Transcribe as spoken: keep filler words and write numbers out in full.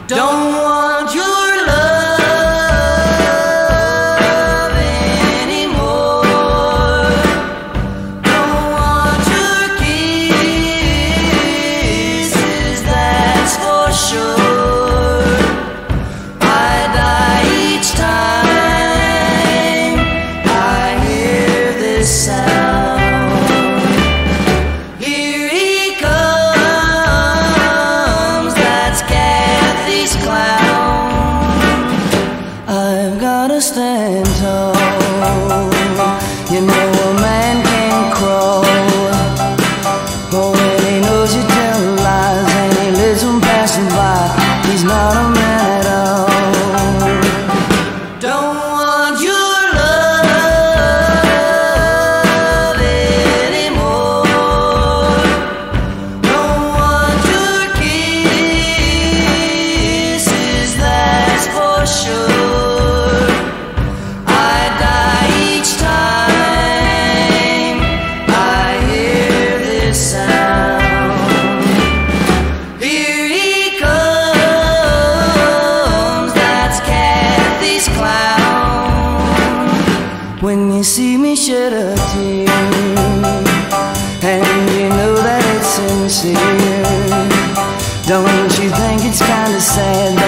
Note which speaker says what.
Speaker 1: Don't want your love anymore. Don't want your kisses, that's for sure. I die each time I hear this sound. Here he comes, that's Cathy'S clown. I've gotta stand tall. You know a man can crawl. Oh, when he knows you tell lies and he lives on passing by, he's not a man at all. Don't want your love anymore. Don't want your kisses, that's for sure. I die each time I hear this sound. Here he comes, that's Cathy'S clown. When you see me shed a tear, and you know that it's sincere, don't you think it's kinda sad